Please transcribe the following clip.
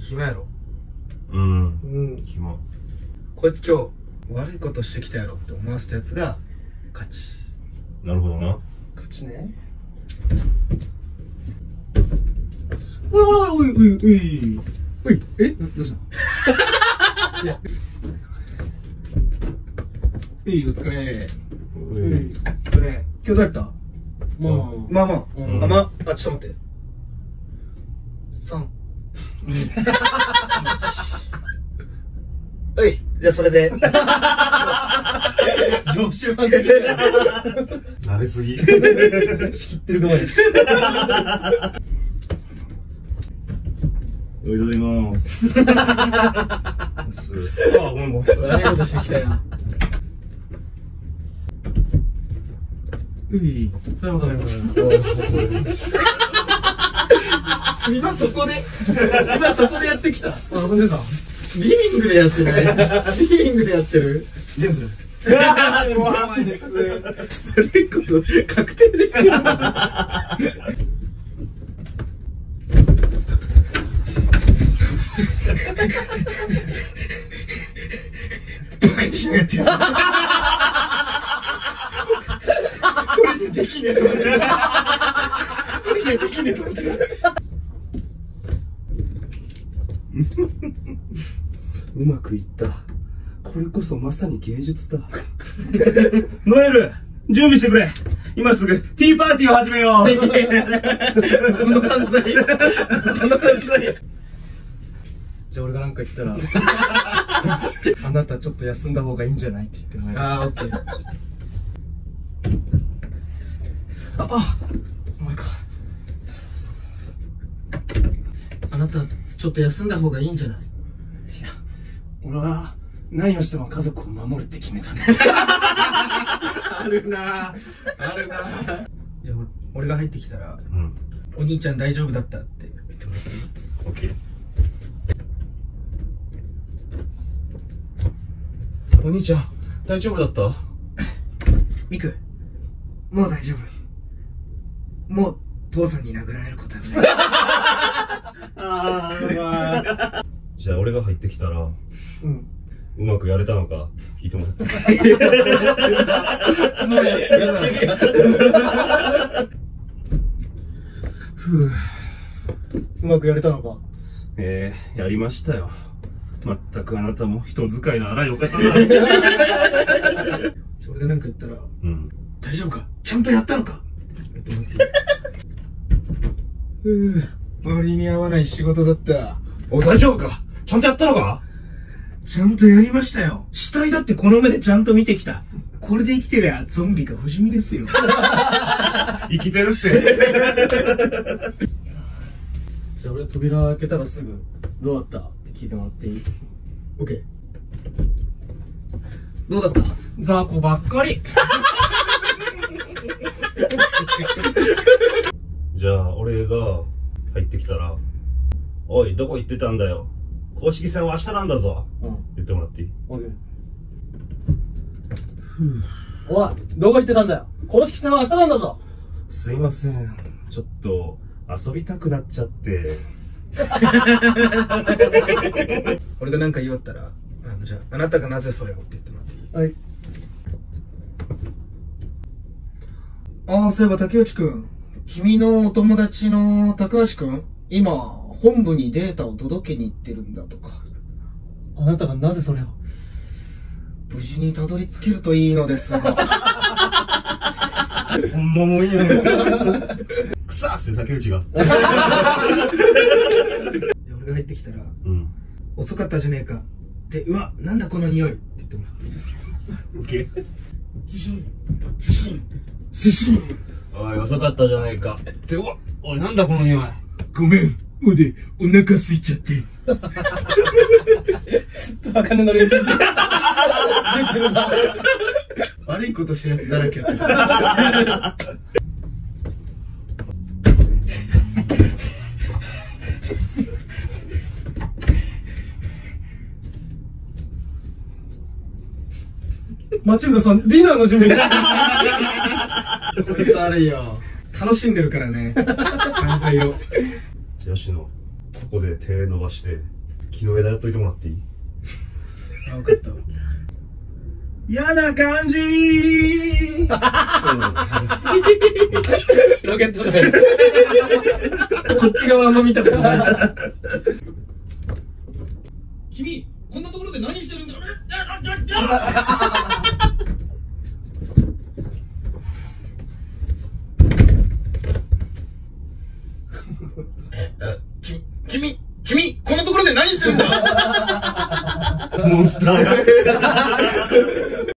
暇やろ。 うん。暇。 こいつ今日悪いことしてきたやろって思わせたやつが勝ち。 なるほどな。 勝ちね。おいおいおいおいおいおい、え、どうしたの？いや、お疲れ。お疲れ。今日どうやった？まあまあ。あ、ちょっと待って。3、2、1。おい、じゃあそれで。常習犯すぎる。 慣れすぎ。 仕切ってる側です。 おいどいまーす。あ、ごめん。 悪いことしてきたよ。今そこでやってきた。遊んでた。リビングでやってない。リビングでやってる。何それ。怖いです。悪いこと確定でしてる。バカにしなかったよ。俺にできねえと思ってる。俺にできねえと思ってる。 うまくいった。これこそまさに芸術だ。ノエル、準備してくれ。今すぐティーパーティーを始めよう。 この犯罪。この犯罪。じゃあ俺がなんか言ったらあなたちょっと休んだ方がいいんじゃないって言ってもらえる。ああ、オッケー。お前か。あなたちょっと休んだ方がいいんじゃない？いや、俺は何をしても家族を守るって決めたんだ。あるなぁ、あるなぁ。じゃあ俺が入ってきたら、お兄ちゃん大丈夫だったって言ってもらっていい？ オッケー。お兄ちゃん、大丈夫だった？ ミク、もう大丈夫。もう父さんに殴られることはない。 じゃあ俺が入ってきたら、うまくやれたのか聞いてもらって。 もうやってるやん。うまくやれたのか？ やりましたよ。まったくあなたも人使いの荒いお方だ。 俺がなんか言ったら、大丈夫か？ちゃんとやったのか？割に合わない仕事だった。 おい、大丈夫か？ちゃんとやったのか？ ちゃんとやりましたよ。死体だってこの目でちゃんと見てきた。これで生きてりゃゾンビが不死身ですよ。 生きてるって。 じゃあ俺扉開けたらすぐどうだったって聞いてもらっていい？ OK。 どうだった？雑魚ばっかり。 じゃあ俺が入ってきたら、おい、どこ行ってたんだよ。公式戦は明日なんだぞ。言ってもらっていい？ OK。 おい、どこ行ってたんだよ。公式戦は明日なんだぞ。 すいません。ちょっと遊びたくなっちゃって。 俺が何か言おったら、じゃああなたがなぜそれをって言ってもらっていい？はい。ああ、そういえば竹内くん、君のお友達の高橋くん、今本部にデータを届けに行ってるんだとか。あなたがなぜそれを？無事にたどり着けるといいのですが。 ほんまもいいやん。くさっって竹内が。 俺が入ってきたら、遅かったじゃねえか。で、うわ、なんだこの匂いって言ってもらっていい？ オッケー。 ズシン、ズシン、ズシン。 おい、遅かったじゃねえか。って、うわ、おい、なんだこの匂い。 ごめん、お腹空いちゃって。ずっとバカのれ出てるな。悪いことしてるやつだらけやった。マチルダさん、ディナーの準備です。こいつ悪いよ。楽しんでるからね。犯罪を。 吉野、ここで手伸ばして、 木の枝やっといてもらっていい？ あ、分かった。 嫌な感じロケットだよ。こっち側あんま見たことない。君、こんなところで何してるんだろうね。君、こんなところで何してるんだ。 モンスターが